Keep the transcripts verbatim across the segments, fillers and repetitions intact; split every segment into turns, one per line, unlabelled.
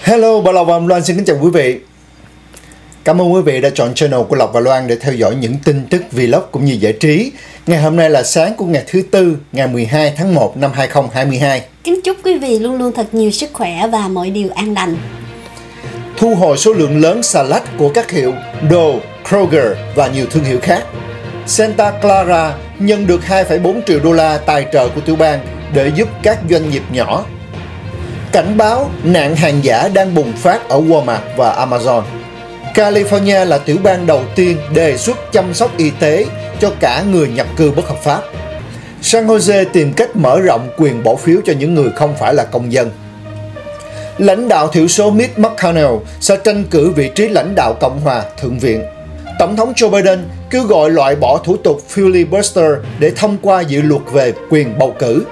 Hello, Bảo Lộc và Loan xin kính chào quý vị. Cảm ơn quý vị đã chọn channel của Lộc và Loan để theo dõi những tin tức vlog cũng như giải trí. Ngày hôm nay là sáng của ngày thứ Tư, ngày mười hai tháng một năm hai nghìn không trăm hai mươi hai.
Kính chúc quý vị luôn luôn thật nhiều sức khỏe và mọi điều an lành.
Thu hồi số lượng lớn xà lách của các hiệu Dole, Kroger và nhiều thương hiệu khác. Santa Clara nhận được hai phẩy bốn triệu đô la tài trợ của tiểu bang để giúp các doanh nghiệp nhỏ. Cảnh báo nạn hàng giả đang bùng phát ở Walmart và Amazon. California là tiểu bang đầu tiên đề xuất chăm sóc y tế cho cả người nhập cư bất hợp pháp. San Jose tìm cách mở rộng quyền bỏ phiếu cho những người không phải là công dân. Lãnh đạo thiểu số Mitch McConnell sẽ tranh cử vị trí lãnh đạo Cộng hòa Thượng viện. Tổng thống Joe Biden kêu gọi loại bỏ thủ tục filibuster để thông qua dự luật về quyền bầu cử.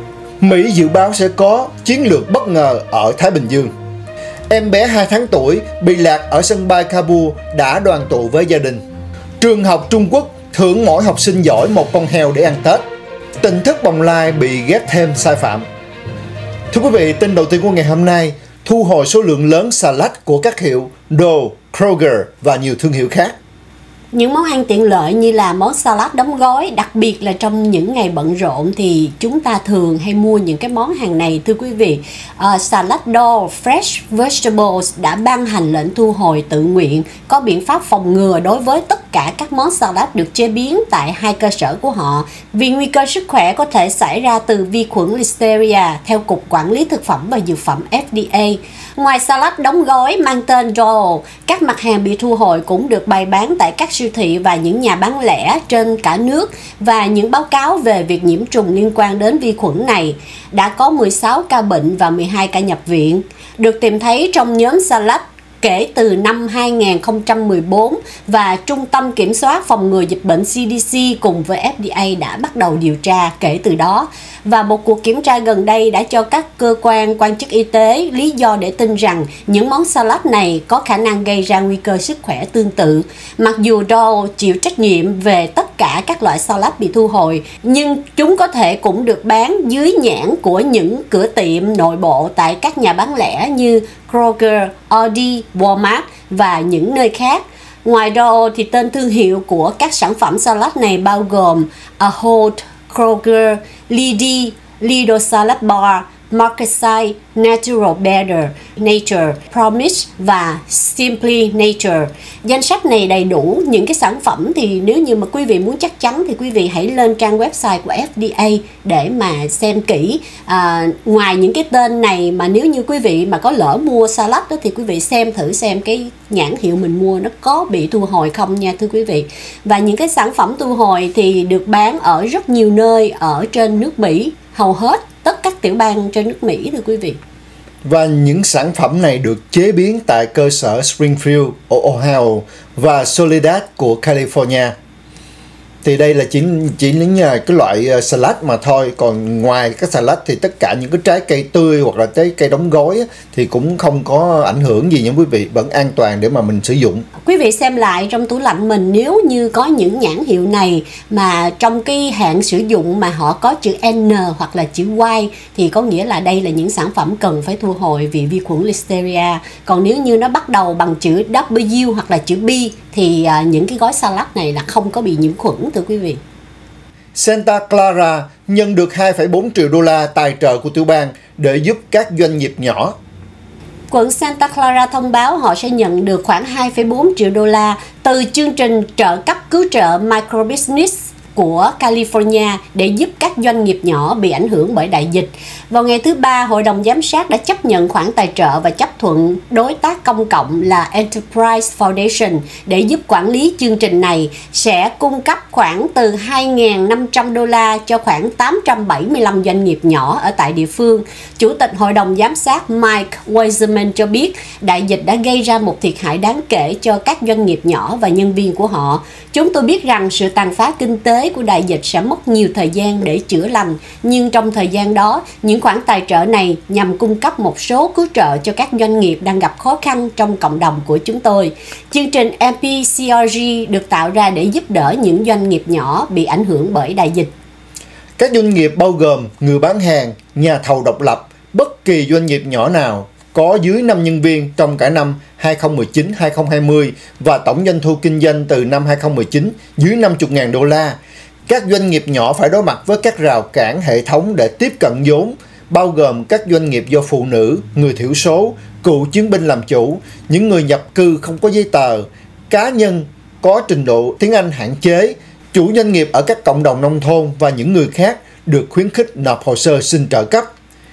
Mỹ dự báo sẽ có chiến lược bất ngờ ở Thái Bình Dương. Em bé hai tháng tuổi bị lạc ở sân bay Kabul đã đoàn tụ với gia đình. Trường học Trung Quốc thưởng mỗi học sinh giỏi một con heo để ăn Tết. Tỉnh thất Bồng Lai bị ghép thêm sai phạm. Thưa quý vị, tin đầu tiên của ngày hôm nay, thu hồi số lượng lớn xà lách của các hiệu Dole, Kroger và nhiều thương hiệu khác.
Những món ăn tiện lợi như là món salad đóng gói, đặc biệt là trong những ngày bận rộn thì chúng ta thường hay mua những cái món hàng này. Thưa quý vị, uh, Salad Dole Fresh Vegetables đã ban hành lệnh thu hồi tự nguyện, có biện pháp phòng ngừa đối với tất cả các món salad được chế biến tại hai cơ sở của họ, vì nguy cơ sức khỏe có thể xảy ra từ vi khuẩn Listeria, theo Cục Quản lý Thực phẩm và Dược phẩm F D A. Ngoài salad đóng gói mang tên Dole, các mặt hàng bị thu hồi cũng được bày bán tại các siêu thị và những nhà bán lẻ trên cả nước, và những báo cáo về việc nhiễm trùng liên quan đến vi khuẩn này. Đã có mười sáu ca bệnh và mười hai ca nhập viện được tìm thấy trong nhóm salad kể từ năm hai nghìn không trăm mười bốn, và Trung tâm Kiểm soát Phòng ngừa Dịch bệnh C D C cùng với F D A đã bắt đầu điều tra kể từ đó. Và một cuộc kiểm tra gần đây đã cho các cơ quan quan chức y tế lý do để tin rằng những món salad này có khả năng gây ra nguy cơ sức khỏe tương tự. Mặc dù Dole chịu trách nhiệm về tất cả các loại salad bị thu hồi, nhưng chúng có thể cũng được bán dưới nhãn của những cửa tiệm nội bộ tại các nhà bán lẻ như Kroger, Aldi, Walmart và những nơi khác. Ngoài Dole thì tên thương hiệu của các sản phẩm salad này bao gồm Ahold, Kroger, Lidl, Lidl Salad Bar, Marketside, Natural Better, Nature, Promise và Simply Nature. Danh sách này đầy đủ những cái sản phẩm, thì nếu như mà quý vị muốn chắc chắn thì quý vị hãy lên trang website của F D A để mà xem kỹ. À, ngoài những cái tên này mà nếu như quý vị mà có lỡ mua salad đó thì quý vị xem thử xem cái nhãn hiệu mình mua nó có bị thu hồi không nha thưa quý vị. Và những cái sản phẩm thu hồi thì được bán ở rất nhiều nơi ở trên nước Mỹ, hầu hết tất các tiểu bang trên nước Mỹ thưa quý vị.
Và những sản phẩm này được chế biến tại cơ sở Springfield, Ohio và Soledad của California. Thì đây là chỉ chỉ những cái loại salad mà thôi, còn ngoài các salad thì tất cả những cái trái cây tươi hoặc là trái cây đóng gói thì cũng không có ảnh hưởng gì nha quý vị, vẫn an toàn để mà mình sử dụng.
Quý vị xem lại trong tủ lạnh mình, nếu như có những nhãn hiệu này mà trong cái hạn sử dụng mà họ có chữ N hoặc là chữ Y thì có nghĩa là đây là những sản phẩm cần phải thu hồi vì vi khuẩn Listeria. Còn nếu như nó bắt đầu bằng chữ W hoặc là chữ B thì uh, những cái gói salad này là không có bị nhiễm khuẩn thưa quý vị.
Santa Clara nhận được hai phẩy bốn triệu đô la tài trợ của tiểu bang để giúp các doanh nghiệp nhỏ.
Quận Santa Clara thông báo họ sẽ nhận được khoảng hai phẩy bốn triệu đô la từ chương trình trợ cấp cứu trợ Microbusiness của California để giúp các doanh nghiệp nhỏ bị ảnh hưởng bởi đại dịch. Vào ngày thứ Ba, Hội đồng Giám sát đã chấp nhận khoản tài trợ và chấp thuận đối tác công cộng là Enterprise Foundation để giúp quản lý chương trình này, sẽ cung cấp khoảng từ hai nghìn năm trăm đô la cho khoảng tám trăm bảy mươi lăm doanh nghiệp nhỏ ở tại địa phương. Chủ tịch Hội đồng Giám sát Mike Wiseman cho biết đại dịch đã gây ra một thiệt hại đáng kể cho các doanh nghiệp nhỏ và nhân viên của họ. Chúng tôi biết rằng sự tàn phá kinh tế của đại dịch sẽ mất nhiều thời gian để chữa lành, nhưng trong thời gian đó, những khoản tài trợ này nhằm cung cấp một số cứu trợ cho các doanh nghiệp đang gặp khó khăn trong cộng đồng của chúng tôi. Chương trình M P C R G được tạo ra để giúp đỡ những doanh nghiệp nhỏ bị ảnh hưởng bởi đại dịch.
Các doanh nghiệp bao gồm người bán hàng, nhà thầu độc lập, bất kỳ doanh nghiệp nhỏ nào có dưới năm nhân viên trong cả năm hai không một chín hai không hai không và tổng doanh thu kinh doanh từ năm hai không một chín dưới năm mươi nghìn đô la. Các doanh nghiệp nhỏ phải đối mặt với các rào cản hệ thống để tiếp cận vốn, bao gồm các doanh nghiệp do phụ nữ, người thiểu số, cựu chiến binh làm chủ, những người nhập cư không có giấy tờ, cá nhân có trình độ tiếng Anh hạn chế, chủ doanh nghiệp ở các cộng đồng nông thôn và những người khác được khuyến khích nộp hồ sơ xin trợ cấp.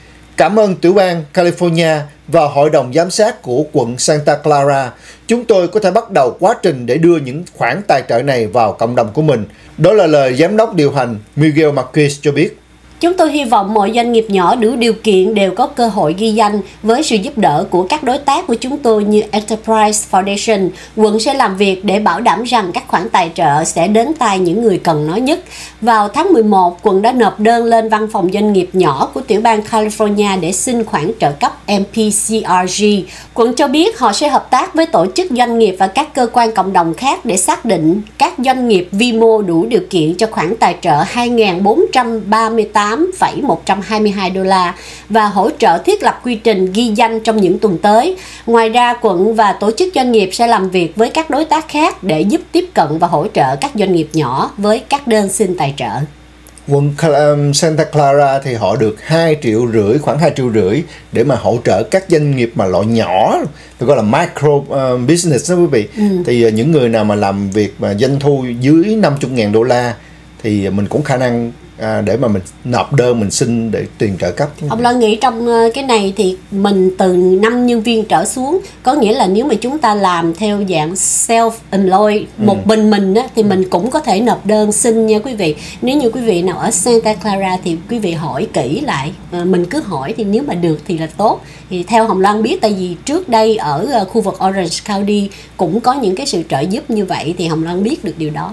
Cảm ơn tiểu bang California và Hội đồng Giám sát của quận Santa Clara. Chúng tôi có thể bắt đầu quá trình để đưa những khoản tài trợ này vào cộng đồng của mình. Đó là lời Giám đốc điều hành Miguel Marquez cho biết.
Chúng tôi hy vọng mọi doanh nghiệp nhỏ đủ điều kiện đều có cơ hội ghi danh với sự giúp đỡ của các đối tác của chúng tôi như Enterprise Foundation. Quận sẽ làm việc để bảo đảm rằng các khoản tài trợ sẽ đến tay những người cần nó nhất. Vào tháng mười một, quận đã nộp đơn lên văn phòng doanh nghiệp nhỏ của tiểu bang California để xin khoản trợ cấp em pê xê rờ giê. Quận cho biết họ sẽ hợp tác với tổ chức doanh nghiệp và các cơ quan cộng đồng khác để xác định các doanh nghiệp vi mô đủ điều kiện cho khoản tài trợ hai nghìn bốn trăm ba mươi tám phẩy một trăm hai mươi hai đô la và hỗ trợ thiết lập quy trình ghi danh trong những tuần tới. Ngoài ra, quận và tổ chức doanh nghiệp sẽ làm việc với các đối tác khác để giúp tiếp cận và hỗ trợ các doanh nghiệp nhỏ với các đơn xin tài trợ.
Quận Santa Clara thì họ được hai triệu rưỡi, khoảng hai triệu rưỡi để mà hỗ trợ các doanh nghiệp mà loại nhỏ, tôi gọi là micro uh, business đó quý vị. Ừ. Thì uh, những người nào mà làm việc mà doanh thu dưới năm mươi nghìn đô la thì mình cũng khả năng À, để mà mình nộp đơn mình xin để tiền trợ cấp.
Ông Loan nghĩ trong cái này thì mình từ năm nhân viên trở xuống, có nghĩa là nếu mà chúng ta làm theo dạng self-employed một ừ. mình mình á, thì mình cũng có thể nộp đơn xin nha quý vị. Nếu như quý vị nào ở Santa Clara thì quý vị hỏi kỹ lại, à, mình cứ hỏi thì nếu mà được thì là tốt. Thì theo Hồng Loan biết, tại vì trước đây ở khu vực Orange County cũng có những cái sự trợ giúp như vậy thì Hồng Loan biết được điều đó.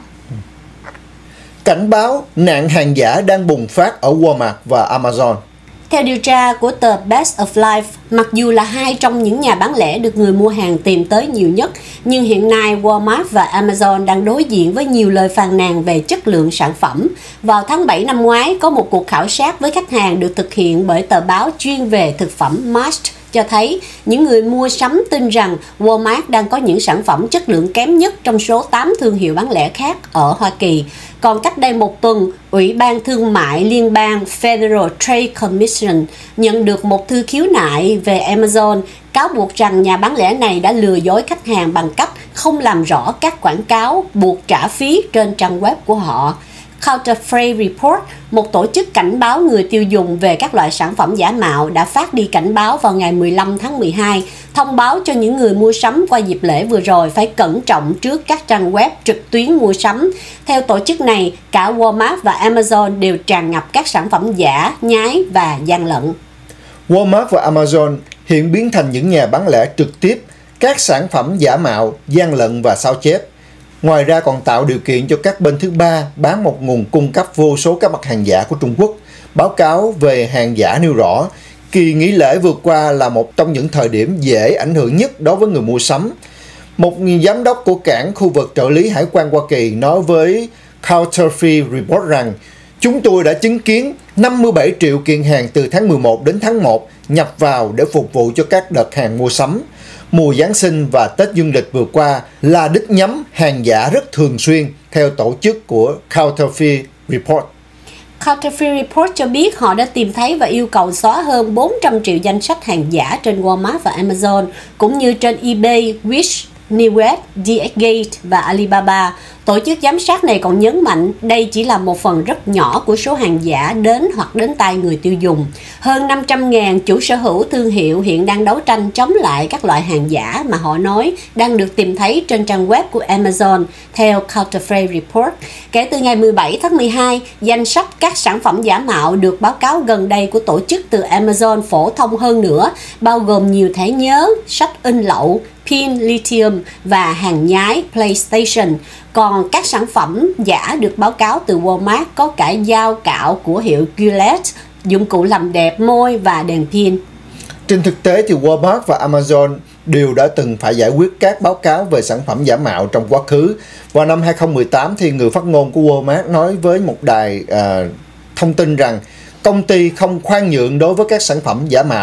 Cảnh báo nạn hàng giả đang bùng phát ở Walmart và Amazon.
Theo điều tra của tờ Best of Life, mặc dù là hai trong những nhà bán lẻ được người mua hàng tìm tới nhiều nhất, nhưng hiện nay Walmart và Amazon đang đối diện với nhiều lời phàn nàn về chất lượng sản phẩm. Vào tháng bảy năm ngoái, có một cuộc khảo sát với khách hàng được thực hiện bởi tờ báo chuyên về thực phẩm Mast cho thấy những người mua sắm tin rằng Walmart đang có những sản phẩm chất lượng kém nhất trong số tám thương hiệu bán lẻ khác ở Hoa Kỳ. Còn cách đây một tuần, Ủy ban Thương mại Liên bang Federal Trade Commission nhận được một thư khiếu nại về Amazon, cáo buộc rằng nhà bán lẻ này đã lừa dối khách hàng bằng cách không làm rõ các quảng cáo buộc trả phí trên trang web của họ. Counterfeit Report, một tổ chức cảnh báo người tiêu dùng về các loại sản phẩm giả mạo, đã phát đi cảnh báo vào ngày mười lăm tháng mười hai, thông báo cho những người mua sắm qua dịp lễ vừa rồi phải cẩn trọng trước các trang web trực tuyến mua sắm. Theo tổ chức này, cả Walmart và Amazon đều tràn ngập các sản phẩm giả, nhái và gian lận.
Walmart và Amazon hiện biến thành những nhà bán lẻ trực tiếp các sản phẩm giả mạo, gian lận và sao chép. Ngoài ra còn tạo điều kiện cho các bên thứ ba bán một nguồn cung cấp vô số các mặt hàng giả của Trung Quốc. Báo cáo về hàng giả nêu rõ, kỳ nghỉ lễ vừa qua là một trong những thời điểm dễ ảnh hưởng nhất đối với người mua sắm. Một giám đốc của cảng khu vực trợ lý hải quan Hoa Kỳ nói với Counterfeit Report rằng, chúng tôi đã chứng kiến năm mươi bảy triệu kiện hàng từ tháng mười một đến tháng một nhập vào để phục vụ cho các đợt hàng mua sắm. Mùa Giáng sinh và Tết Dương lịch vừa qua là đích nhắm hàng giả rất thường xuyên, theo tổ chức của Counterfeit Report.
Counterfeit Report cho biết họ đã tìm thấy và yêu cầu xóa hơn bốn trăm triệu danh sách hàng giả trên Walmart và Amazon, cũng như trên eBay, Wish, Newegg, đê ét Gate và Alibaba. Tổ chức giám sát này còn nhấn mạnh đây chỉ là một phần rất nhỏ của số hàng giả đến hoặc đến tay người tiêu dùng. Hơn năm trăm nghìn chủ sở hữu thương hiệu hiện đang đấu tranh chống lại các loại hàng giả mà họ nói đang được tìm thấy trên trang web của Amazon, theo Counterfeit Report. Kể từ ngày mười bảy tháng mười hai, danh sách các sản phẩm giả mạo được báo cáo gần đây của tổ chức từ Amazon phổ thông hơn nữa, bao gồm nhiều thẻ nhớ, sách in lậu, pin lithium và hàng nhái PlayStation. Còn các sản phẩm giả được báo cáo từ Walmart có cả dao cạo của hiệu Gillette, dụng cụ làm đẹp môi và đèn pin.
Trên thực tế thì Walmart và Amazon đều đã từng phải giải quyết các báo cáo về sản phẩm giả mạo trong quá khứ. Vào năm hai không một tám thì người phát ngôn của Walmart nói với một đài uh, thông tin rằng công ty không khoan nhượng đối với các sản phẩm giả mạo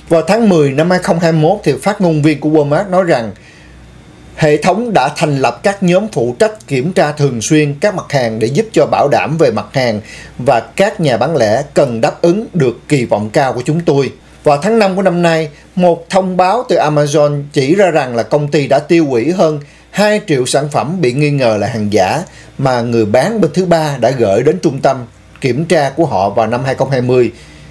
Vào tháng mười năm hai không hai mốt thì phát ngôn viên của Walmart nói rằng hệ thống đã thành lập các nhóm phụ trách kiểm tra thường xuyên các mặt hàng để giúp cho bảo đảm về mặt hàng và các nhà bán lẻ cần đáp ứng được kỳ vọng cao của chúng tôi. Vào tháng năm của năm nay, một thông báo từ Amazon chỉ ra rằng là công ty đã tiêu hủy hơn hai triệu sản phẩm bị nghi ngờ là hàng giả mà người bán bên thứ ba đã gửi đến trung tâm kiểm tra của họ vào năm hai không hai không.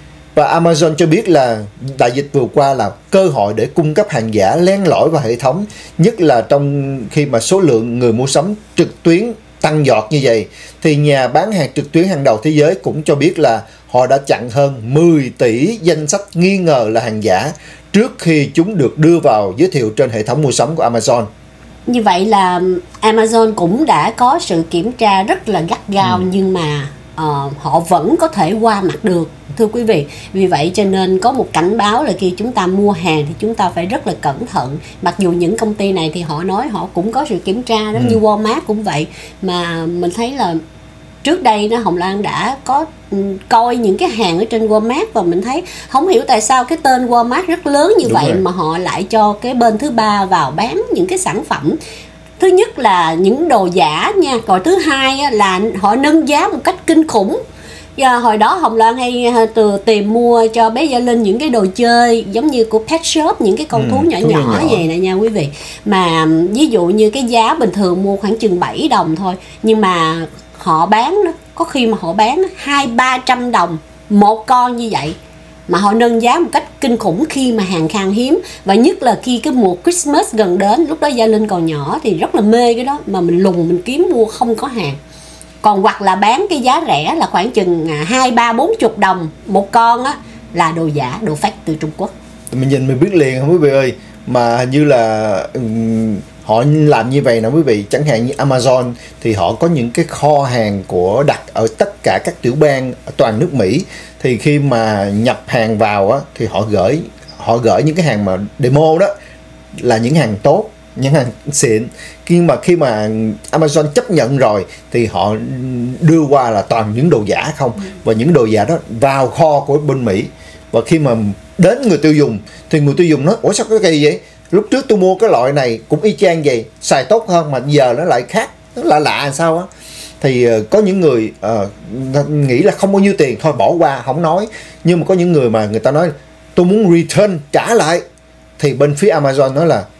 Và Amazon cho biết là đại dịch vừa qua là cơ hội để cung cấp hàng giả len lỏi vào hệ thống, nhất là trong khi mà số lượng người mua sắm trực tuyến tăng giọt như vậy, thì nhà bán hàng trực tuyến hàng đầu thế giới cũng cho biết là họ đã chặn hơn mười tỷ danh sách nghi ngờ là hàng giả trước khi chúng được đưa vào giới thiệu trên hệ thống mua sắm của Amazon.
Như vậy là Amazon cũng đã có sự kiểm tra rất là gắt gao, ừ. nhưng mà uh, họ vẫn có thể qua mặt được, thưa quý vị. Vì vậy cho nên có một cảnh báo là khi chúng ta mua hàng thì chúng ta phải rất là cẩn thận. Mặc dù những công ty này thì họ nói họ cũng có sự kiểm tra đó, ừ. như Walmart cũng vậy. Mà mình thấy là trước đây đó, Hồng Loan đã có coi những cái hàng ở trên Walmart và mình thấy không hiểu tại sao cái tên Walmart rất lớn như Đúng vậy rồi. Mà họ lại cho cái bên thứ ba vào bán những cái sản phẩm. Thứ nhất là những đồ giả nha, còn thứ hai là họ nâng giá một cách kinh khủng. Và hồi đó Hồng Loan hay từ tìm mua cho bé Gia Linh những cái đồ chơi giống như của Pet Shop, những cái con ừ, thú nhỏ nhỏ, nhỏ vậy nè nha quý vị. Mà ví dụ như cái giá bình thường mua khoảng chừng bảy đồng thôi, nhưng mà họ bán đó, có khi mà họ bán hai ba trăm đồng một con như vậy, mà họ nâng giá một cách kinh khủng khi mà hàng khan hiếm. Và nhất là khi cái mùa Christmas gần đến, lúc đó Gia Linh còn nhỏ thì rất là mê cái đó, mà mình lùng mình kiếm mua không có hàng. Còn hoặc là bán cái giá rẻ là khoảng chừng hai ba bốn chục đồng một con á, là đồ giả, đồ fake từ Trung Quốc.
Mình nhìn mình biết liền không quý vị ơi. Mà hình như là um, họ làm như vậy nè quý vị. Chẳng hạn như Amazon thì họ có những cái kho hàng của đặt ở tất cả các tiểu bang ở toàn nước Mỹ. Thì khi mà nhập hàng vào á, thì họ gửi họ gửi những cái hàng mà demo đó là những hàng tốt, những hàng xịn. Nhưng mà khi mà Amazon chấp nhận rồi thì họ đưa qua là toàn những đồ giả không. Và những đồ giả đó vào kho của bên Mỹ. Và khi mà đến người tiêu dùng thì người tiêu dùng nói: ủa sao cái kỳ vậy? Lúc trước tôi mua cái loại này cũng y chang vậy, xài tốt hơn mà giờ nó lại khác, nó lạ lạ làm sao á. Thì uh, có những người uh, nghĩ là không bao nhiêu tiền thôi bỏ qua không nói. Nhưng mà có những người mà người ta nói tôi muốn return, trả lại. Thì bên phía Amazon nói là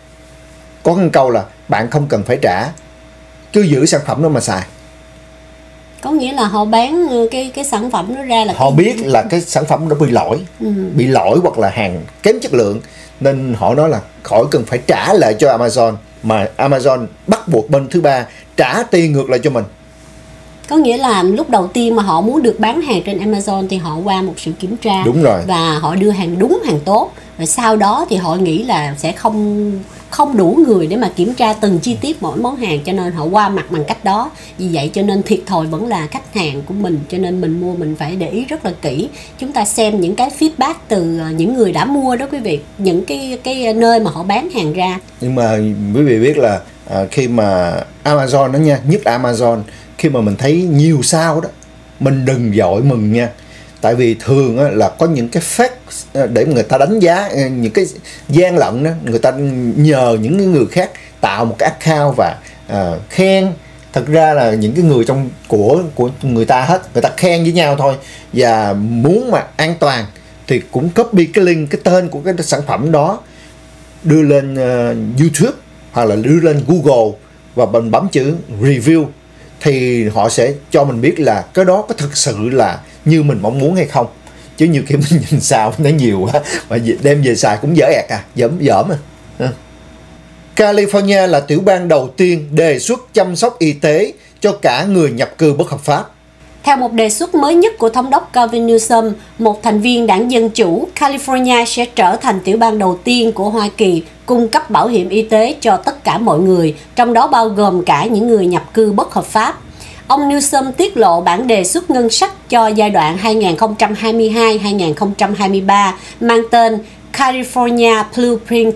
có một câu là bạn không cần phải trả, cứ giữ sản phẩm đó mà xài.
Có nghĩa là họ bán cái cái sản phẩm đó ra là
họ biết gì? Là cái sản phẩm đó bị lỗi, ừ. bị lỗi hoặc là hàng kém chất lượng, nên họ nói là khỏi cần phải trả lại cho Amazon, mà Amazon bắt buộc bên thứ ba trả tiền ngược lại cho mình.
Có nghĩa là lúc đầu tiên mà họ muốn được bán hàng trên Amazon thì họ qua một sự kiểm tra.
Đúng rồi.
Và họ đưa hàng đúng, hàng tốt. Rồi sau đó thì họ nghĩ là sẽ không không đủ người để mà kiểm tra từng chi tiết mỗi món hàng, cho nên họ qua mặt bằng cách đó. Vì vậy cho nên thiệt thòi vẫn là khách hàng của mình, cho nên mình mua mình phải để ý rất là kỹ. Chúng ta xem những cái feedback từ những người đã mua đó quý vị, những cái cái nơi mà họ bán hàng ra. Nhưng
mà quý vị biết là à, khi mà Amazon đó nha, nhất là Amazon, khi mà mình thấy nhiều sao đó, mình đừng vội mừng nha. Tại vì thường á, là có những cái fake để người ta đánh giá, những cái gian lận đó, người ta nhờ những người khác tạo một cái account và uh, khen. Thật ra là những cái người trong của của người ta hết, người ta khen với nhau thôi. Và muốn mà an toàn thì cũng copy cái link, cái tên của cái sản phẩm đó đưa lên uh, YouTube hoặc là đưa lên Google và mình bấm chữ review, thì họ sẽ cho mình biết là cái đó có thực sự là như mình mong muốn hay không. Chứ nhiều khi mình nhìn sao nó nhiều quá mà đem về xài cũng dở ẹt à, dởm dởm à. California là tiểu bang đầu tiên đề xuất chăm sóc y tế cho cả người nhập cư bất hợp pháp.
Theo một đề xuất mới nhất của thống đốc Gavin Newsom, một thành viên đảng Dân Chủ, California sẽ trở thành tiểu bang đầu tiên của Hoa Kỳ cung cấp bảo hiểm y tế cho tất cả mọi người, trong đó bao gồm cả những người nhập cư bất hợp pháp. Ông Newsom tiết lộ bản đề xuất ngân sách cho giai đoạn hai nghìn không trăm hai mươi hai đến hai nghìn không trăm hai mươi ba mang tên California Blueprint.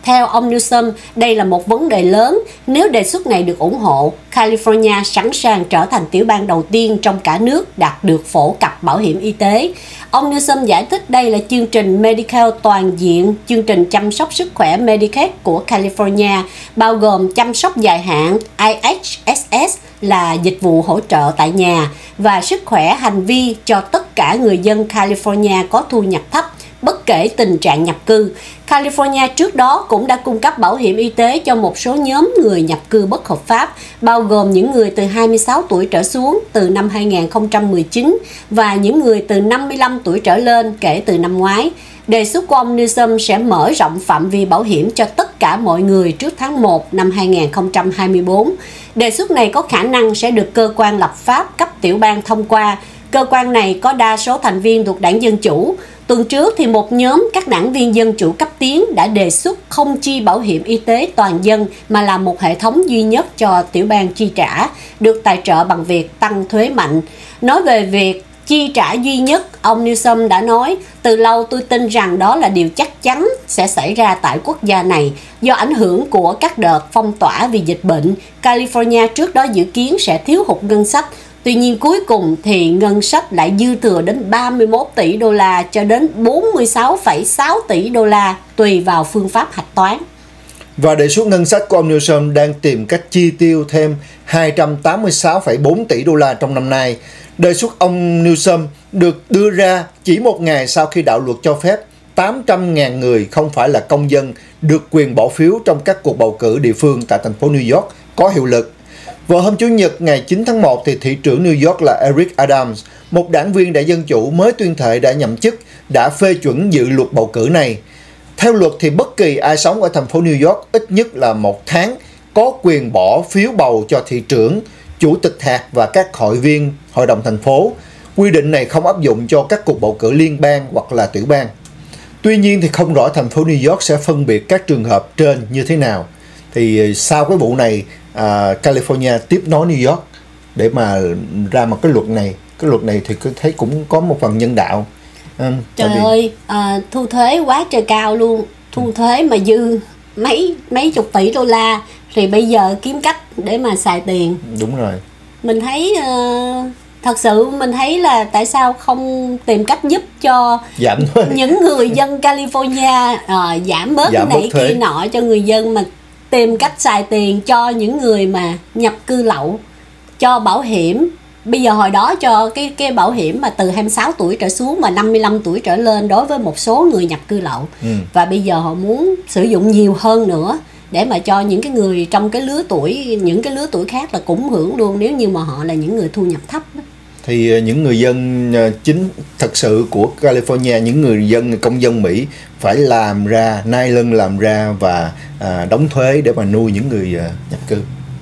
Theo ông Newsom, đây là một vấn đề lớn. Nếu đề xuất này được ủng hộ, California sẵn sàng trở thành tiểu bang đầu tiên trong cả nước đạt được phổ cập bảo hiểm y tế. Ông Newsom giải thích đây là chương trình Medicare toàn diện, chương trình chăm sóc sức khỏe Medicaid của California, bao gồm chăm sóc dài hạn I H S S là dịch vụ hỗ trợ tại nhà và sức khỏe hành vi cho tất cả người dân California có thu nhập thấp, bất kể tình trạng nhập cư. California trước đó cũng đã cung cấp bảo hiểm y tế cho một số nhóm người nhập cư bất hợp pháp, bao gồm những người từ hai mươi sáu tuổi trở xuống từ năm hai nghìn không trăm mười chín và những người từ năm mươi lăm tuổi trở lên kể từ năm ngoái. Đề xuất của ông Newsom sẽ mở rộng phạm vi bảo hiểm cho tất cả mọi người trước tháng một năm hai nghìn không trăm hai mươi tư. Đề xuất này có khả năng sẽ được cơ quan lập pháp cấp tiểu bang thông qua. Cơ quan này có đa số thành viên thuộc đảng Dân Chủ. Tuần trước thì một nhóm các đảng viên Dân Chủ cấp tiến đã đề xuất không chi bảo hiểm y tế toàn dân mà là một hệ thống duy nhất cho tiểu bang chi trả, được tài trợ bằng việc tăng thuế mạnh. Nói về việc chi trả duy nhất, ông Newsom đã nói, từ lâu tôi tin rằng đó là điều chắc chắn sẽ xảy ra tại quốc gia này. Do ảnh hưởng của các đợt phong tỏa vì dịch bệnh, California trước đó dự kiến sẽ thiếu hụt ngân sách. Tuy nhiên cuối cùng thì ngân sách lại dư thừa đến ba mươi mốt tỷ đô la cho đến bốn mươi sáu phẩy sáu tỷ đô la tùy vào phương pháp hạch toán.
Và đề xuất ngân sách của ông Newsom đang tìm cách chi tiêu thêm hai trăm tám mươi sáu phẩy bốn tỷ đô la trong năm nay. Đề xuất ông Newsom được đưa ra chỉ một ngày sau khi đạo luật cho phép tám trăm nghìn người không phải là công dân được quyền bỏ phiếu trong các cuộc bầu cử địa phương tại thành phố New York có hiệu lực. Vào hôm Chủ nhật ngày chín tháng một, thì thị trưởng New York là Eric Adams, một đảng viên đại Dân Chủ mới tuyên thệ đã nhậm chức, đã phê chuẩn dự luật bầu cử này. Theo luật thì bất kỳ ai sống ở thành phố New York ít nhất là một tháng có quyền bỏ phiếu bầu cho thị trưởng, chủ tịch hạt và các hội viên hội đồng thành phố. Quy định này không áp dụng cho các cuộc bầu cử liên bang hoặc là tiểu bang. Tuy nhiên thì không rõ thành phố New York sẽ phân biệt các trường hợp trên như thế nào. Thì sau cái vụ này, à, California tiếp nối New York để mà ra một cái luật này. Cái luật này thì tôi thấy cũng có một phần nhân đạo. À,
Trời vì... ơi, à, thu thuế quá trời cao luôn. Thu thuế mà dư mấy mấy chục tỷ đô la, thì bây giờ kiếm cách để mà xài tiền.
Đúng rồi.
Mình thấy uh, thật sự mình thấy là tại sao không tìm cách giúp cho
giảm
những người dân California uh, giảm bớt giảm cái này kia nọ cho người dân, mà tìm cách xài tiền cho những người mà nhập cư lậu, cho bảo hiểm. Bây giờ hồi đó cho cái cái bảo hiểm mà từ hai mươi sáu tuổi trở xuống và năm mươi lăm tuổi trở lên đối với một số người nhập cư lậu. Ừ. Và bây giờ họ muốn sử dụng nhiều hơn nữa để mà cho những cái người trong cái lứa tuổi, những cái lứa tuổi khác là cũng hưởng luôn, nếu như mà họ là những người thu nhập thấp đó.
Thì những người dân chính thật sự của California, những người dân công dân Mỹ phải làm ra, nai lưng làm ra và à, đóng thuế để mà nuôi những người à, nhập cư.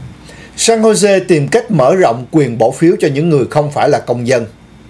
San Jose tìm cách mở rộng quyền bỏ phiếu cho những người không phải là công dân.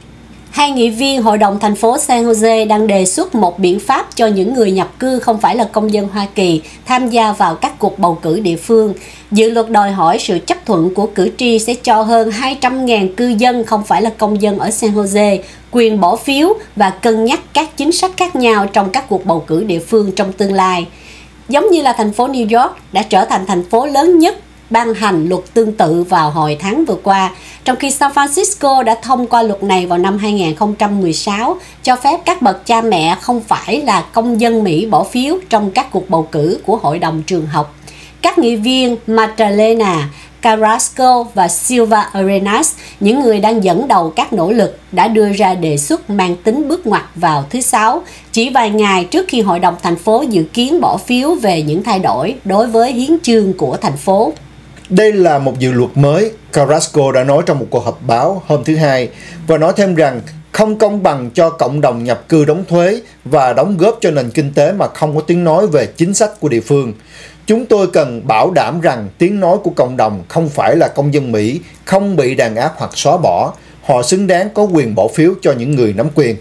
Hai nghị viên Hội đồng thành phố San Jose đang đề xuất một biện pháp cho những người nhập cư không phải là công dân Hoa Kỳ tham gia vào các cuộc bầu cử địa phương. Dự luật đòi hỏi sự chấp thuận của cử tri sẽ cho hơn hai trăm nghìn cư dân không phải là công dân ở San Jose quyền bỏ phiếu và cân nhắc các chính sách khác nhau trong các cuộc bầu cử địa phương trong tương lai. Giống như là thành phố New York đã trở thành thành phố lớn nhất ban hành luật tương tự vào hồi tháng vừa qua, trong khi San Francisco đã thông qua luật này vào năm hai nghìn không trăm mười sáu, cho phép các bậc cha mẹ không phải là công dân Mỹ bỏ phiếu trong các cuộc bầu cử của hội đồng trường học. Các nghị viên Magdalena Carrasco và Silva Arenas, những người đang dẫn đầu các nỗ lực, đã đưa ra đề xuất mang tính bước ngoặt vào thứ Sáu, chỉ vài ngày trước khi Hội đồng thành phố dự kiến bỏ phiếu về những thay đổi đối với hiến chương của thành phố.
Đây là một dự luật mới, Carrasco đã nói trong một cuộc họp báo hôm thứ Hai, và nói thêm rằng không công bằng cho cộng đồng nhập cư đóng thuế và đóng góp cho nền kinh tế mà không có tiếng nói về chính sách của địa phương. Chúng tôi cần bảo đảm rằng tiếng nói của cộng đồng không phải là công dân Mỹ không bị đàn áp hoặc xóa bỏ. Họ xứng đáng có quyền bỏ phiếu cho những người nắm quyền.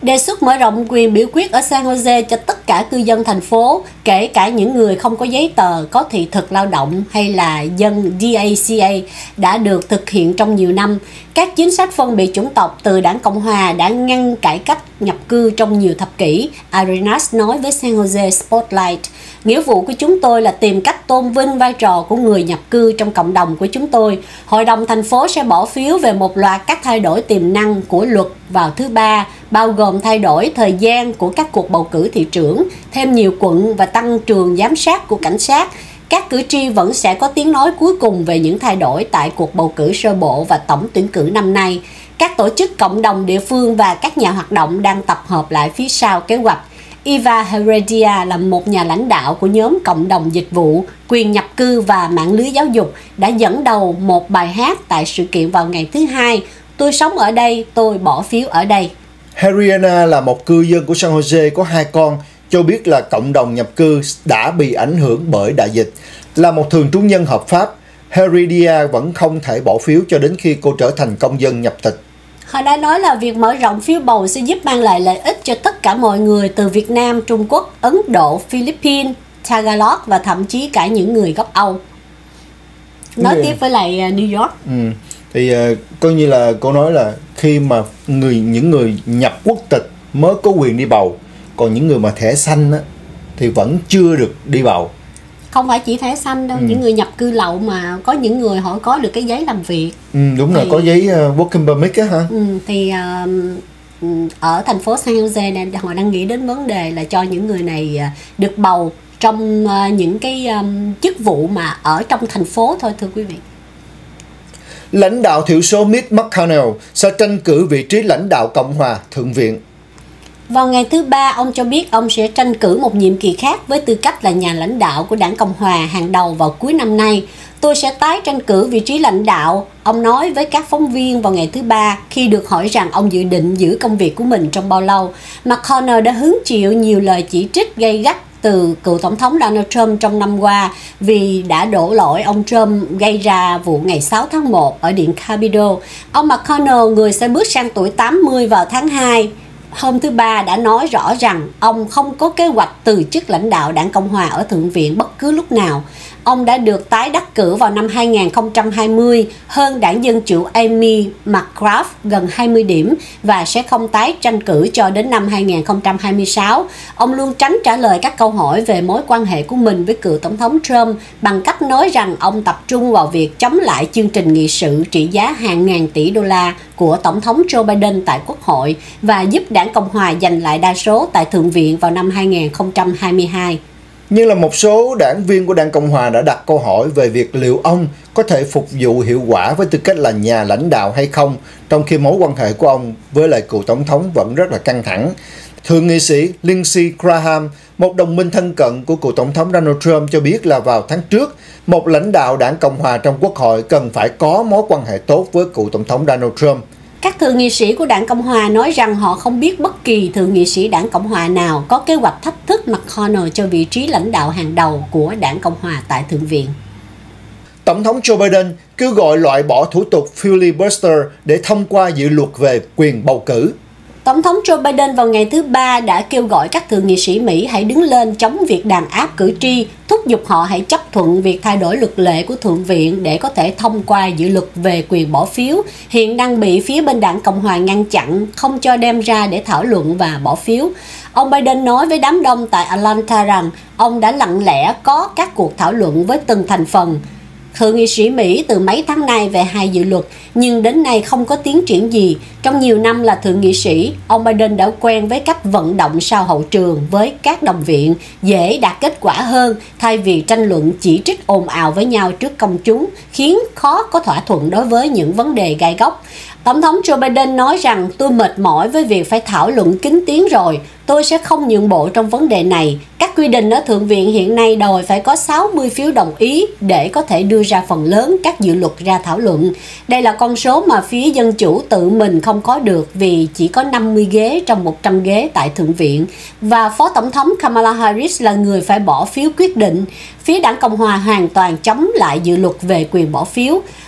Đề xuất mở rộng quyền biểu quyết ở San Jose cho tất cả cư dân thành phố, kể cả những người không có giấy tờ, có thị thực lao động hay là dân đê a xê a, đã được thực hiện trong nhiều năm. Các chính sách phân biệt chủng tộc từ Đảng Cộng Hòa đã ngăn cải cách nhập cư trong nhiều thập kỷ, Arenas nói với San Jose Spotlight. Nghĩa vụ của chúng tôi là tìm cách tôn vinh vai trò của người nhập cư trong cộng đồng của chúng tôi. Hội đồng thành phố sẽ bỏ phiếu về một loạt các thay đổi tiềm năng của luật vào thứ Ba, bao gồm thay đổi thời gian của các cuộc bầu cử thị trưởng, thêm nhiều quận và tăng trường giám sát của cảnh sát. Các cử tri vẫn sẽ có tiếng nói cuối cùng về những thay đổi tại cuộc bầu cử sơ bộ và tổng tuyển cử năm nay. Các tổ chức cộng đồng địa phương và các nhà hoạt động đang tập hợp lại phía sau kế hoạch. Eva Heredia là một nhà lãnh đạo của nhóm cộng đồng dịch vụ, quyền nhập cư và mạng lưới giáo dục, đã dẫn đầu một bài hát tại sự kiện vào ngày thứ Hai. Tôi sống ở đây, tôi bỏ phiếu ở đây.
Heriana là một cư dân của San Jose có hai con, cho biết là cộng đồng nhập cư đã bị ảnh hưởng bởi đại dịch. Là một thường trú nhân hợp pháp, Heredia vẫn không thể bỏ phiếu cho đến khi cô trở thành công dân nhập tịch.
Họ đã nói là việc mở rộng phiếu bầu sẽ giúp mang lại lợi ích cho tất cả mọi người từ Việt Nam, Trung Quốc, Ấn Độ, Philippines, Tagalog và thậm chí cả những người gốc Âu. Nói tiếp với lại New York.
Ừ. Thì uh, coi như là cô nói là khi mà người những người nhập quốc tịch mới có quyền đi bầu, còn những người mà thẻ xanh á, thì vẫn chưa được đi bầu.
Không phải chỉ thẻ xanh đâu, ừ. những người nhập cư lậu mà có những người họ có được cái giấy làm việc.
Ừ, đúng thì, rồi, có giấy uh, working permit á hả?
Ừ, thì uh, ở thành phố San Jose này họ đang nghĩ đến vấn đề là cho những người này uh, được bầu trong uh, những cái um, chức vụ mà ở trong thành phố thôi, thưa quý vị.
Lãnh đạo thiểu số Mitch McConnell sẽ tranh cử vị trí lãnh đạo Cộng hòa Thượng viện.
Vào ngày thứ Ba, ông cho biết ông sẽ tranh cử một nhiệm kỳ khác với tư cách là nhà lãnh đạo của Đảng Cộng hòa hàng đầu vào cuối năm nay. Tôi sẽ tái tranh cử vị trí lãnh đạo, ông nói với các phóng viên vào ngày thứ Ba khi được hỏi rằng ông dự định giữ công việc của mình trong bao lâu. McConnell đã hứng chịu nhiều lời chỉ trích gay gắt từ cựu tổng thống Donald Trump trong năm qua vì đã đổ lỗi ông Trump gây ra vụ ngày sáu tháng một ở Điện Capitol. Ông McConnell, người sẽ bước sang tuổi tám mươi vào tháng hai, hôm thứ Ba đã nói rõ rằng ông không có kế hoạch từ chức lãnh đạo Đảng Cộng hòa ở Thượng viện bất cứ lúc nào. Ông đã được tái đắc cử vào năm hai nghìn không trăm hai mươi, hơn đảng Dân Chủ Amy McGrath gần hai mươi điểm và sẽ không tái tranh cử cho đến năm hai nghìn không trăm hai mươi sáu. Ông luôn tránh trả lời các câu hỏi về mối quan hệ của mình với cựu Tổng thống Trump bằng cách nói rằng ông tập trung vào việc chống lại chương trình nghị sự trị giá hàng ngàn tỷ đô la của Tổng thống Joe Biden tại Quốc hội và giúp Đảng Cộng hòa giành lại đa số tại Thượng viện vào năm hai nghìn không trăm hai mươi hai.
Nhưng là một số đảng viên của Đảng Cộng hòa đã đặt câu hỏi về việc liệu ông có thể phục vụ hiệu quả với tư cách là nhà lãnh đạo hay không, trong khi mối quan hệ của ông với lại cựu tổng thống vẫn rất là căng thẳng. Thượng nghị sĩ Lindsey Graham, một đồng minh thân cận của cựu tổng thống Donald Trump, cho biết là vào tháng trước, một lãnh đạo Đảng Cộng hòa trong Quốc hội cần phải có mối quan hệ tốt với cựu tổng thống Donald Trump.
Các thượng nghị sĩ của Đảng Cộng hòa nói rằng họ không biết bất kỳ thượng nghị sĩ Đảng Cộng hòa nào có kế hoạch thách thức McConnell cho vị trí lãnh đạo hàng đầu của Đảng Cộng hòa tại Thượng viện.
Tổng thống Joe Biden kêu gọi loại bỏ thủ tục filibuster để thông qua dự luật về quyền bầu cử.
Tổng thống Joe Biden vào ngày thứ Ba đã kêu gọi các thượng nghị sĩ Mỹ hãy đứng lên chống việc đàn áp cử tri, thúc giục họ hãy chấp thuận việc thay đổi luật lệ của Thượng viện để có thể thông qua dự luật về quyền bỏ phiếu, hiện đang bị phía bên Đảng Cộng hòa ngăn chặn, không cho đem ra để thảo luận và bỏ phiếu. Ông Biden nói với đám đông tại Atlanta rằng ông đã lặng lẽ có các cuộc thảo luận với từng thành phần thượng nghị sĩ Mỹ từ mấy tháng nay về hai dự luật, nhưng đến nay không có tiến triển gì. Trong nhiều năm là thượng nghị sĩ, ông Biden đã quen với cách vận động sau hậu trường với các đồng viện, dễ đạt kết quả hơn thay vì tranh luận chỉ trích ồn ào với nhau trước công chúng, khiến khó có thỏa thuận đối với những vấn đề gai góc. Tổng thống Joe Biden nói rằng tôi mệt mỏi với việc phải thảo luận kín tiếng rồi, tôi sẽ không nhượng bộ trong vấn đề này. Các quy định ở Thượng viện hiện nay đòi phải có sáu mươi phiếu đồng ý để có thể đưa ra phần lớn các dự luật ra thảo luận. Đây là con số mà phía Dân Chủ tự mình không có được vì chỉ có năm mươi ghế trong một trăm ghế tại Thượng viện. Và Phó Tổng thống Kamala Harris là người phải bỏ phiếu quyết định. Phía Đảng Cộng hòa hoàn toàn chống lại dự luật về quyền bỏ phiếu.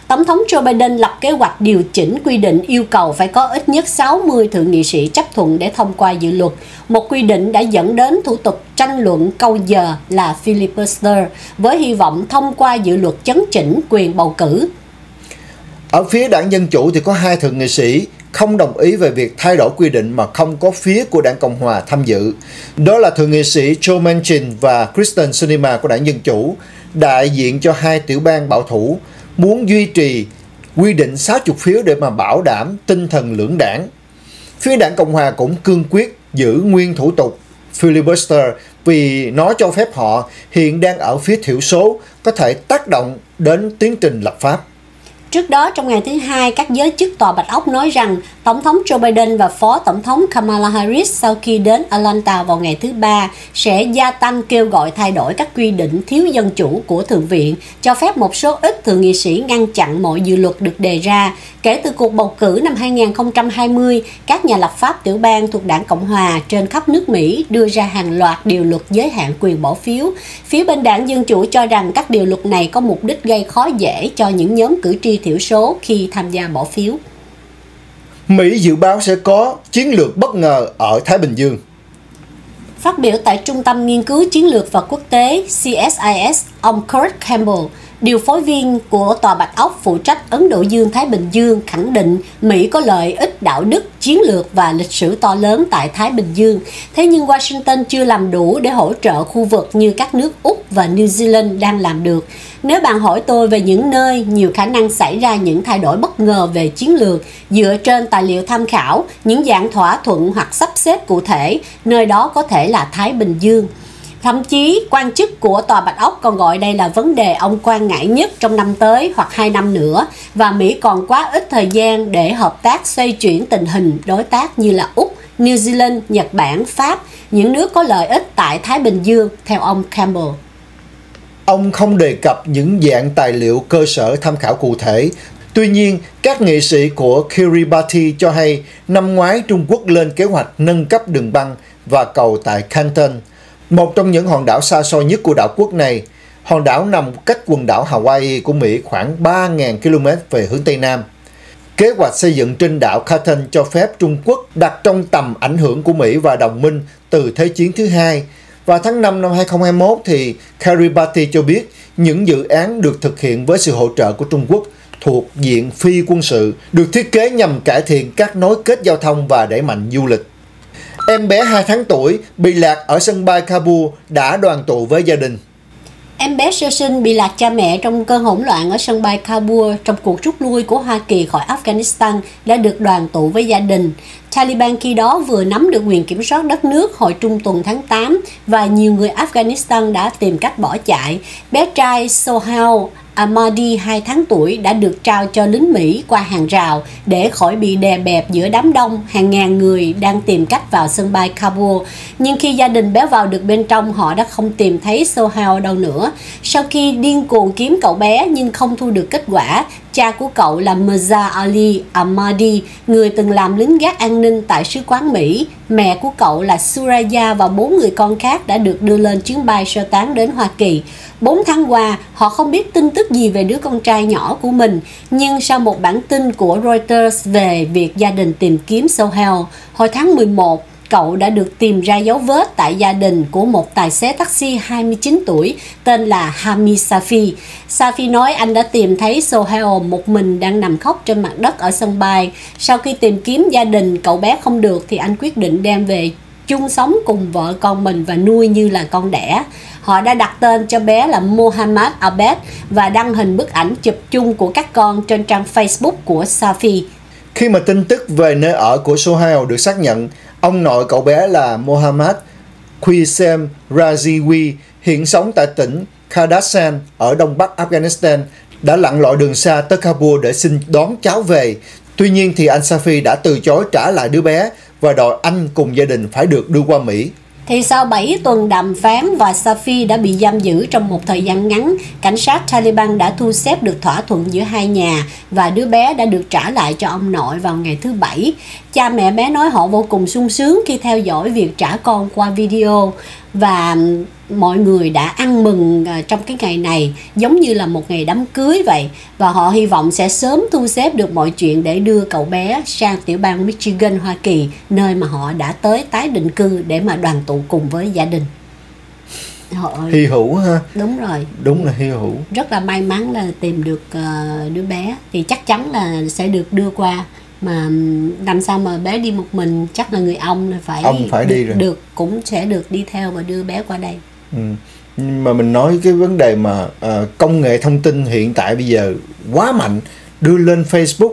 Tổng thống Joe Biden lập kế hoạch điều chỉnh quy định yêu cầu phải có ít nhất sáu mươi thượng nghị sĩ chấp thuận để thông qua dự luật, một quy định đã dẫn đến thủ tục tranh luận câu giờ là filibuster, với hy vọng thông qua dự luật chấn chỉnh quyền bầu cử.
Ở phía đảng Dân Chủ thì có hai thượng nghị sĩ không đồng ý về việc thay đổi quy định mà không có phía của đảng Cộng Hòa tham dự. Đó là thượng nghị sĩ Joe Manchin và Kristen Sinema của đảng Dân Chủ, đại diện cho hai tiểu bang bảo thủ, muốn duy trì quy định sáu mươi phiếu để mà bảo đảm tinh thần lưỡng đảng. Phía đảng Cộng Hòa cũng cương quyết giữ nguyên thủ tục filibuster vì nó cho phép họ hiện đang ở phía thiểu số có thể tác động đến tiến trình lập pháp.
Trước đó, trong ngày thứ Hai, các giới chức Tòa Bạch Ốc nói rằng Tổng thống Joe Biden và Phó Tổng thống Kamala Harris sau khi đến Atlanta vào ngày thứ Ba sẽ gia tăng kêu gọi thay đổi các quy định thiếu dân chủ của Thượng viện, cho phép một số ít thượng nghị sĩ ngăn chặn mọi dự luật được đề ra. Kể từ cuộc bầu cử năm hai nghìn không trăm hai mươi, các nhà lập pháp tiểu bang thuộc đảng Cộng Hòa trên khắp nước Mỹ đưa ra hàng loạt điều luật giới hạn quyền bỏ phiếu. Phía bên đảng Dân Chủ cho rằng các điều luật này có mục đích gây khó dễ cho những nhóm cử tri thiểu số khi tham gia bỏ phiếu.
Mỹ dự báo sẽ có chiến lược bất ngờ ở Thái Bình Dương.
Phát biểu tại Trung tâm Nghiên cứu Chiến lược và Quốc tế C S I S, ông Kurt Campbell, điều phối viên của Tòa Bạch Ốc phụ trách Ấn Độ Dương-Thái Bình Dương, khẳng định Mỹ có lợi ích đạo đức, chiến lược và lịch sử to lớn tại Thái Bình Dương. Thế nhưng Washington chưa làm đủ để hỗ trợ khu vực như các nước Úc và New Zealand đang làm được. Nếu bạn hỏi tôi về những nơi nhiều khả năng xảy ra những thay đổi bất ngờ về chiến lược dựa trên tài liệu tham khảo, những dạng thỏa thuận hoặc sắp xếp cụ thể, nơi đó có thể là Thái Bình Dương. Thậm chí, quan chức của Tòa Bạch Ốc còn gọi đây là vấn đề ông quan ngại nhất trong năm tới hoặc hai năm nữa, và Mỹ còn quá ít thời gian để hợp tác xoay chuyển tình hình đối tác như là Úc, New Zealand, Nhật Bản, Pháp, những nước có lợi ích tại Thái Bình Dương, theo ông Campbell.
Ông không đề cập những dạng tài liệu cơ sở tham khảo cụ thể. Tuy nhiên, các nghị sĩ của Kiribati cho hay năm ngoái Trung Quốc lên kế hoạch nâng cấp đường băng và cầu tại Canton, một trong những hòn đảo xa xôi nhất của đảo quốc này. Hòn đảo nằm cách quần đảo Hawaii của Mỹ khoảng ba nghìn ki lô mét về hướng Tây Nam. Kế hoạch xây dựng trên đảo Canton cho phép Trung Quốc đặt trong tầm ảnh hưởng của Mỹ và đồng minh từ Thế chiến thứ hai. Và tháng năm năm hai nghìn không trăm hai mươi mốt thì Kiribati cho biết những dự án được thực hiện với sự hỗ trợ của Trung Quốc thuộc diện phi quân sự được thiết kế nhằm cải thiện các nối kết giao thông và đẩy mạnh du lịch. Em bé hai tháng tuổi bị lạc ở sân bay Kabul đã đoàn tụ với gia đình.
Em bé sơ sinh bị lạc cha mẹ trong cơn hỗn loạn ở sân bay Kabul trong cuộc rút lui của Hoa Kỳ khỏi Afghanistan đã được đoàn tụ với gia đình. Taliban khi đó vừa nắm được quyền kiểm soát đất nước hồi trung tuần tháng tám và nhiều người Afghanistan đã tìm cách bỏ chạy. Bé trai Sohail Ahmadi hai tháng tuổi đã được trao cho lính Mỹ qua hàng rào để khỏi bị đè bẹp giữa đám đông hàng ngàn người đang tìm cách vào sân bay Kabul. Nhưng khi gia đình bé vào được bên trong, họ đã không tìm thấy Sohail đâu nữa. Sau khi điên cuồng kiếm cậu bé nhưng không thu được kết quả, cha của cậu là Mirza Ali Ahmadi, người từng làm lính gác an ninh tại sứ quán Mỹ. Mẹ của cậu là Suraya và bốn người con khác đã được đưa lên chuyến bay sơ tán đến Hoa Kỳ. Bốn tháng qua, họ không biết tin tức gì về đứa con trai nhỏ của mình. Nhưng sau một bản tin của Reuters về việc gia đình tìm kiếm Sohail, hồi tháng mười một, cậu đã được tìm ra dấu vết tại gia đình của một tài xế taxi hai mươi chín tuổi tên là Hamid Safi. Safi nói anh đã tìm thấy Sohail một mình đang nằm khóc trên mặt đất ở sân bay. Sau khi tìm kiếm gia đình cậu bé không được thì anh quyết định đem về chung sống cùng vợ con mình và nuôi như là con đẻ. Họ đã đặt tên cho bé là Mohammad Abed và đăng hình bức ảnh chụp chung của các con trên trang Facebook của Safi.
Khi mà tin tức về nơi ở của Sohail được xác nhận, ông nội cậu bé là Mohammad Qasem Raziwi, hiện sống tại tỉnh Kurdistan ở đông bắc Afghanistan, đã lặn lội đường xa tới Kabul để xin đón cháu về. Tuy nhiên thì anh Safi đã từ chối trả lại đứa bé và đòi anh cùng gia đình phải được đưa qua Mỹ.
Thì sau bảy tuần đàm phán và Safi đã bị giam giữ trong một thời gian ngắn, cảnh sát Taliban đã thu xếp được thỏa thuận giữa hai nhà và đứa bé đã được trả lại cho ông nội vào ngày thứ Bảy. Cha mẹ bé nói họ vô cùng sung sướng khi theo dõi việc trả con qua video. và mọi người đã ăn mừng trong cái ngày này giống như là một ngày đám cưới vậy, và họ hy vọng sẽ sớm thu xếp được mọi chuyện để đưa cậu bé sang tiểu bang Michigan, Hoa Kỳ, nơi mà họ đã tới tái định cư để mà đoàn tụ cùng với gia đình. Họ...
hy hữu ha.
Đúng rồi,
đúng là hy hữu. Rất
là may mắn là tìm được uh, đứa bé, thì chắc chắn là sẽ được đưa qua. Mà làm sao mà bé đi một mình, chắc là người ông là phải,
ông phải đi rồi.
Được, cũng sẽ được đi theo và đưa bé qua đây.
Ừ. Nhưng mà mình nói cái vấn đề mà uh, công nghệ thông tin hiện tại bây giờ quá mạnh, đưa lên Facebook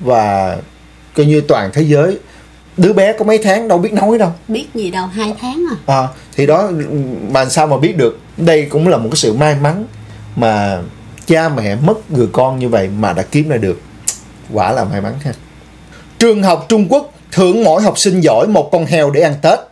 và coi như toàn thế giới. Đứa bé có mấy tháng đâu biết nói đâu.
Biết gì đâu, hai tháng à.
À, thì đó mà sao mà biết được. Đây cũng là một cái sự may mắn mà cha mẹ mất người con như vậy mà đã kiếm ra được. Quả là may mắn ha. Trường học Trung Quốc thưởng mỗi học sinh giỏi một con heo để ăn Tết.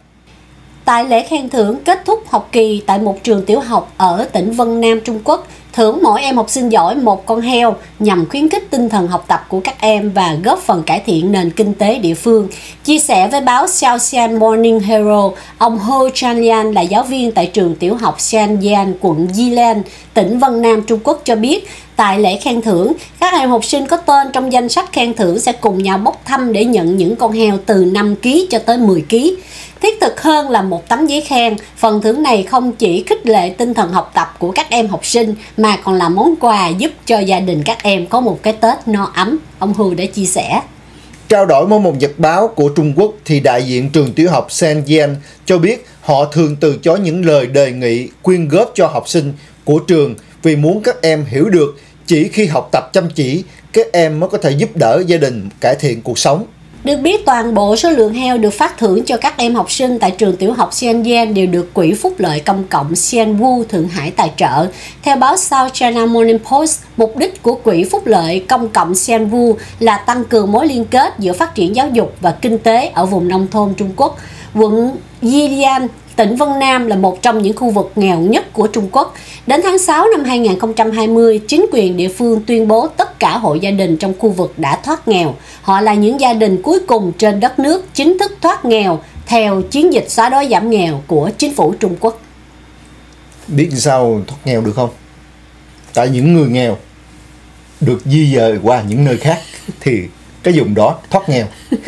Tại lễ khen thưởng kết thúc học kỳ tại một trường tiểu học ở tỉnh Vân Nam, Trung Quốc, thưởng mỗi em học sinh giỏi một con heo nhằm khuyến khích tinh thần học tập của các em và góp phần cải thiện nền kinh tế địa phương. Chia sẻ với báo Southern Morning Herald, ông Ho Chanlian là giáo viên tại trường tiểu học Xianyan, quận Yilan, tỉnh Vân Nam, Trung Quốc cho biết, tại lễ khen thưởng, các em học sinh có tên trong danh sách khen thưởng sẽ cùng nhau bốc thăm để nhận những con heo từ năm ki lô gam cho tới mười ki lô gam. Thiết thực hơn là một tấm giấy khen, phần thưởng này không chỉ khích lệ tinh thần học tập của các em học sinh mà còn là món quà giúp cho gia đình các em có một cái Tết no ấm, ông Hu đã chia sẻ.
Trao đổi với một nhật báo của Trung Quốc thì đại diện trường tiểu học Shenzhen cho biết họ thường từ chối những lời đề nghị quyên góp cho học sinh của trường vì muốn các em hiểu được chỉ khi học tập chăm chỉ, các em mới có thể giúp đỡ gia đình cải thiện cuộc sống.
Được biết, toàn bộ số lượng heo được phát thưởng cho các em học sinh tại trường tiểu học Xianyan đều được Quỹ Phúc lợi Công cộng Xianwu Thượng Hải tài trợ. Theo báo South China Morning Post, mục đích của Quỹ Phúc lợi Công cộng Xianwu là tăng cường mối liên kết giữa phát triển giáo dục và kinh tế ở vùng nông thôn Trung Quốc. Quận Yilan, tỉnh Vân Nam là một trong những khu vực nghèo nhất của Trung Quốc. Đến tháng sáu năm hai nghìn không trăm hai mươi, chính quyền địa phương tuyên bố tất cả hộ gia đình trong khu vực đã thoát nghèo. Họ là những gia đình cuối cùng trên đất nước chính thức thoát nghèo theo chiến dịch xóa đói giảm nghèo của chính phủ Trung Quốc.
Biết sao thoát nghèo được không? Tại những người nghèo được di dời qua những nơi khác thì cái vùng đó thoát nghèo.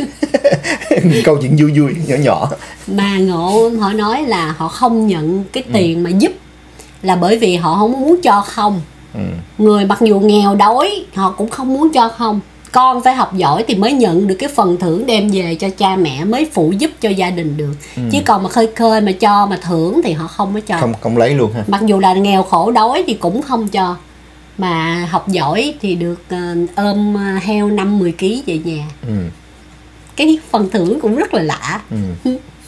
Câu chuyện vui vui nhỏ nhỏ.
Mà ngộ họ nói là họ không nhận cái tiền ừ. mà giúp là bởi vì họ không muốn cho không. ừ. Người mặc dù nghèo đói họ cũng không muốn cho không. Con phải học giỏi thì mới nhận được cái phần thưởng đem về cho cha mẹ, mới phụ giúp cho gia đình được. ừ. Chứ còn mà khơi khơi mà cho mà thưởng thì họ không có cho.
Không, không lấy luôn ha.
Mặc dù là nghèo khổ đói thì cũng không cho. Mà học giỏi thì được uh, ôm heo năm mười ki lô gam về nhà. ừ. Cái phần thưởng cũng rất là lạ. ừ.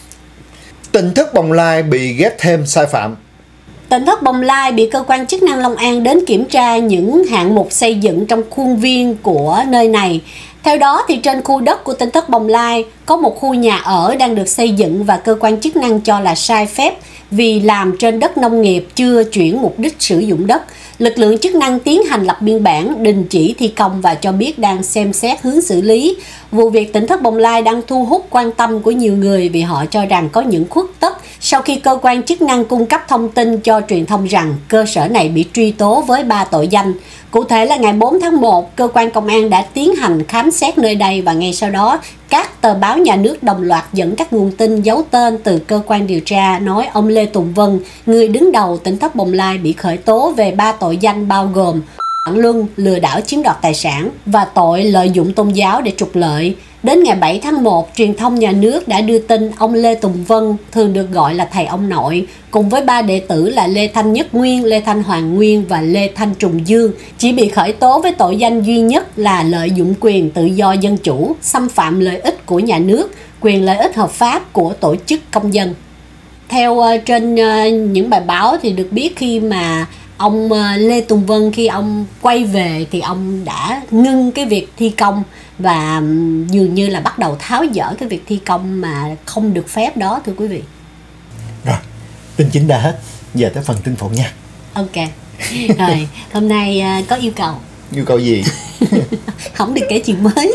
Tỉnh thất Bồng Lai bị ghép thêm sai phạm.
Tỉnh thất Bồng Lai bị cơ quan chức năng Long An đến kiểm tra những hạng mục xây dựng trong khuôn viên của nơi này. Theo đó, thì trên khu đất của tỉnh thất Bồng Lai có một khu nhà ở đang được xây dựng và cơ quan chức năng cho là sai phép vì làm trên đất nông nghiệp chưa chuyển mục đích sử dụng đất. Lực lượng chức năng tiến hành lập biên bản, đình chỉ thi công và cho biết đang xem xét hướng xử lý. Vụ việc tỉnh thất Bồng Lai đang thu hút quan tâm của nhiều người vì họ cho rằng có những khuất tất sau khi cơ quan chức năng cung cấp thông tin cho truyền thông rằng cơ sở này bị truy tố với ba tội danh. Cụ thể là ngày bốn tháng một, cơ quan công an đã tiến hành khám xét nơi đây và ngay sau đó, các tờ báo nhà nước đồng loạt dẫn các nguồn tin giấu tên từ cơ quan điều tra nói ông Lê Tùng Vân, người đứng đầu tỉnh thất Bồng Lai bị khởi tố về ba tội danh bao gồm loạn luân, lừa đảo chiếm đoạt tài sản và tội lợi dụng tôn giáo để trục lợi. Đến ngày bảy tháng một, truyền thông nhà nước đã đưa tin ông Lê Tùng Vân, thường được gọi là thầy ông nội, cùng với ba đệ tử là Lê Thanh Nhất Nguyên, Lê Thanh Hoàng Nguyên và Lê Thanh Trùng Dương, chỉ bị khởi tố với tội danh duy nhất là lợi dụng quyền tự do dân chủ, xâm phạm lợi ích của nhà nước, quyền lợi ích hợp pháp của tổ chức công dân. Theo uh, trên uh, những bài báo thì được biết khi mà ông uh, Lê Tùng Vân khi ông quay về thì ông đã ngưng cái việc thi công và um, dường như là bắt đầu tháo dỡ cái việc thi công mà không được phép đó, thưa quý vị.
Rồi, tin chính đã hết, giờ tới phần tin phụ nha.
Ok. Rồi, hôm nay uh, có yêu cầu.
Yêu cầu gì?
Không được kể chuyện mới.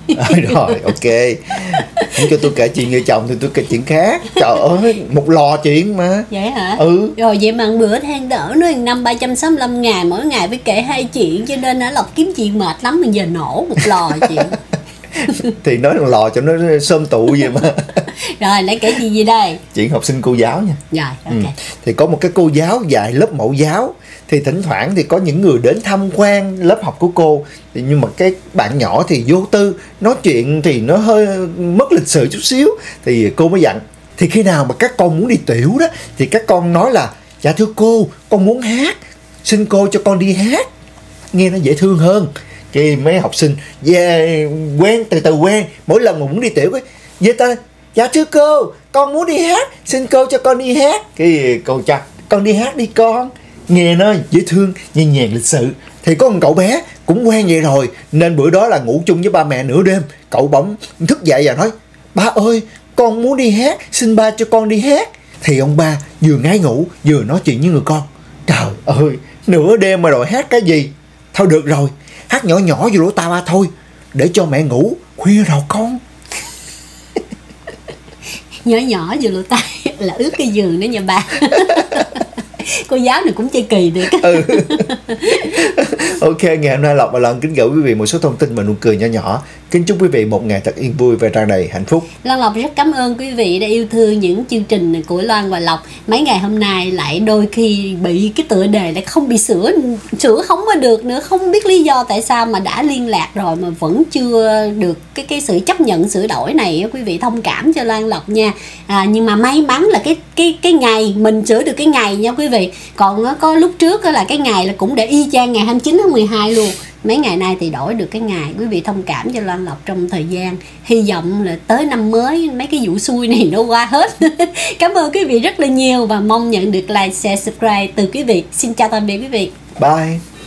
À, rồi ok, không cho tôi kể chuyện vợ chồng thì tôi kể chuyện khác. Trời ơi, một lò chuyện mà.
Vậy hả?
Ừ.
Rồi vậy mà bữa than đỡ nó năm ba trăm sáu mươi lăm ngày, mỗi ngày phải kể hai chuyện, cho nên là Lộc kiếm chuyện mệt lắm, mình giờ nổ một lò chuyện.
Thì nói thằng lò cho nó sơm tụ gì mà.
Rồi lấy kể gì gì đây?
Chuyện học sinh cô giáo nha.
Rồi ok.
Ừ. Thì có một cái cô giáo dạy lớp mẫu giáo, thì thỉnh thoảng thì có những người đến tham quan lớp học của cô, thì nhưng mà cái bạn nhỏ thì vô tư, nói chuyện thì nó hơi mất lịch sự chút xíu, thì cô mới dặn thì khi nào mà các con muốn đi tiểu đó thì các con nói là dạ thưa cô, con muốn hát, xin cô cho con đi hát, nghe nó dễ thương hơn. Cái mấy học sinh về quen, từ từ quen, mỗi lần mà muốn đi tiểu cái vậy ta, dạ thưa cô, con muốn đi hát, xin cô cho con đi hát. Cái cô chắc con đi hát đi con, nghe nó dễ thương, nhẹ nhàng lịch sự. Thì có một cậu bé cũng quen vậy rồi, nên bữa đó là ngủ chung với ba mẹ nửa đêm, cậu bỗng thức dậy và nói ba ơi, con muốn đi hát, xin ba cho con đi hát. Thì ông ba vừa ngái ngủ vừa nói chuyện với người con. Trời ơi, nửa đêm mà đòi hát cái gì? Thôi được rồi, hát nhỏ nhỏ vô lỗ tai ba thôi, để cho mẹ ngủ, khuya rồi con.
Nhỏ nhỏ vừa lỗ tai là ướt cái giường đó nha ba. Cô giáo này cũng chơi kỳ được.
Ừ. Ok, ngày hôm nay Lộc và Lần kính gửi quý vị một số thông tin và nụ cười nhỏ nhỏ. Kính chúc quý vị một ngày thật yên vui và tràn đầy hạnh phúc.
Lan Lộc rất cảm ơn quý vị đã yêu thương những chương trình của Loan và Lộc. Mấy ngày hôm nay lại đôi khi bị cái tựa đề lại không bị sửa, sửa không có được nữa, không biết lý do tại sao mà đã liên lạc rồi mà vẫn chưa được cái cái sự chấp nhận sửa đổi này. Quý vị thông cảm cho Lan Lộc nha. À, nhưng mà may mắn là cái cái cái ngày mình sửa được cái ngày nha quý vị. Còn có lúc trước là cái ngày là cũng để y chang ngày hai mươi chín tháng mười hai luôn. Mấy ngày nay thì đổi được cái ngày. Quý vị thông cảm cho Loan Lộc trong thời gian. Hy vọng là tới năm mới mấy cái vụ xui này nó qua hết. Cảm ơn quý vị rất là nhiều và mong nhận được like, share, subscribe từ quý vị. Xin chào tạm biệt quý vị.
Bye.